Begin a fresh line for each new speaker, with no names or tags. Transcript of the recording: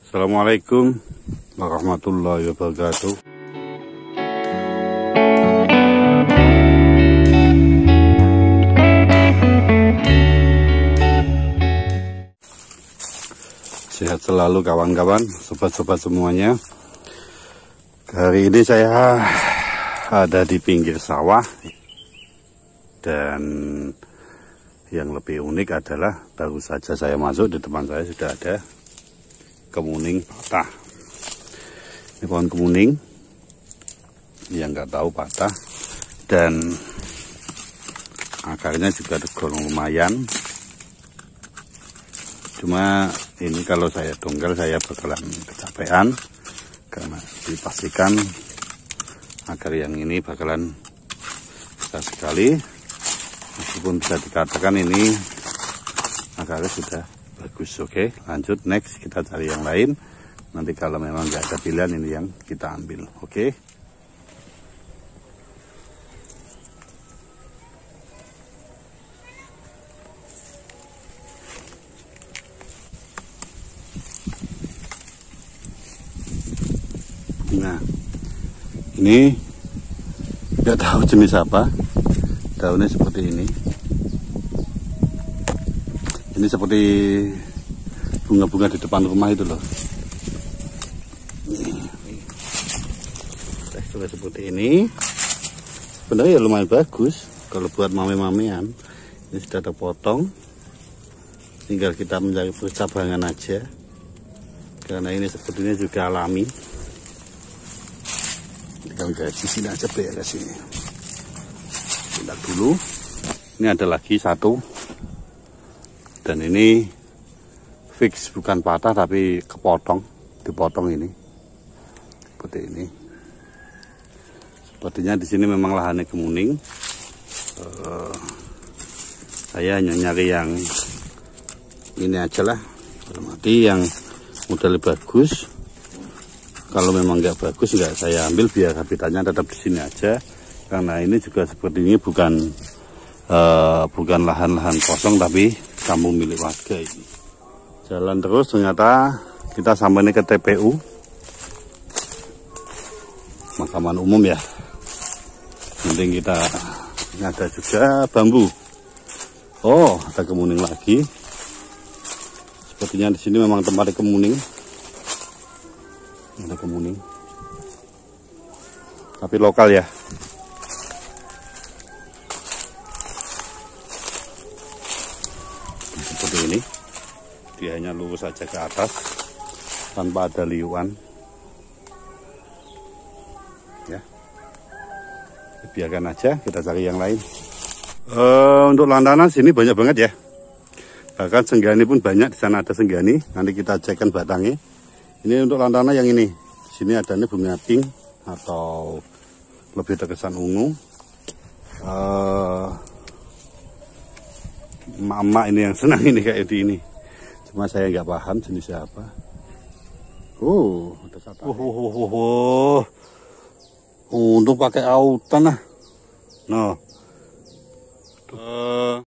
Assalamualaikum warahmatullahi wabarakatuh. Sehat selalu kawan-kawan, sobat-sobat semuanya. Hari ini saya ada di pinggir sawah. Dan yang lebih unik adalah baru saja saya masuk, di depan saya sudah ada kemuning patah. Ini pohon kemuning yang nggak tahu patah, dan akarnya juga tergolong lumayan. Cuma ini kalau saya dongkel saya bakalan kecapean, karena dipastikan akar yang ini bakalan besar sekali. Meskipun bisa dikatakan ini akarnya sudah bagus. Oke, lanjut, next kita cari yang lain. Nanti kalau memang nggak ada pilihan, ini yang kita ambil. Oke. Nah, ini nggak tahu jenis apa. Daunnya seperti ini. Ini seperti bunga-bunga di depan rumah itu loh. Teksturnya seperti ini. Sebenarnya ya lumayan bagus kalau buat mame-mamean. Ini sudah terpotong. Tinggal kita mencari percabangan aja. Karena ini sepertinya juga alami. Kita lihat di sini aja beres ini. Lihat dulu. Ini ada lagi satu. Dan ini fix bukan patah tapi kepotong, dipotong ini. Seperti ini. Sepertinya di sini memang lahannya kemuning. Saya hanya nyari yang ini aja lah. Mati yang model bagus. Kalau memang nggak bagus nggak saya ambil, biar habitatnya tetap di sini aja. Karena ini juga sepertinya bukan lahan-lahan kosong tapi kampung milik warga ini. Jalan terus ternyata kita sampai ke TPU Mahkamah Umum ya. Penting kita, ini ada juga bambu. Oh, ada kemuning lagi. Sepertinya di sini memang tempatnya kemuning. Ada kemuning. Tapi lokal ya. Seperti ini, dia hanya lurus saja ke atas tanpa ada liuan ya. Biarkan aja, kita cari yang lain. Untuk lantanan sini banyak banget ya, bahkan senggani pun banyak. Di sana ada senggani, nanti kita cekkan batangnya. Ini untuk lantana yang ini, di sini ada ini bunga pink atau lebih terkesan ungu. Emak-emak ini yang senang ini kayak ini. Cuma saya nggak paham jenisnya apa. Ada satu. Untuk pakai autan lah. No.